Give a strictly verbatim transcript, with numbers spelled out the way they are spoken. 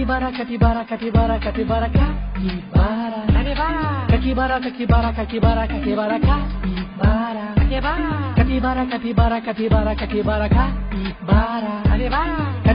Capibara, capibara, capibara, capibara, capibara. Capibara, capibara, capibara, capibara, capibara. Capibara, capibara, capibara, capibara, capibara.